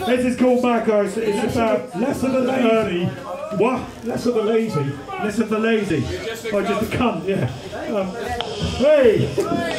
This is called Marco. It's about less of the lazy. What? Less of the lazy. Less of the lazy. Oh, just a cunt, yeah. Hey!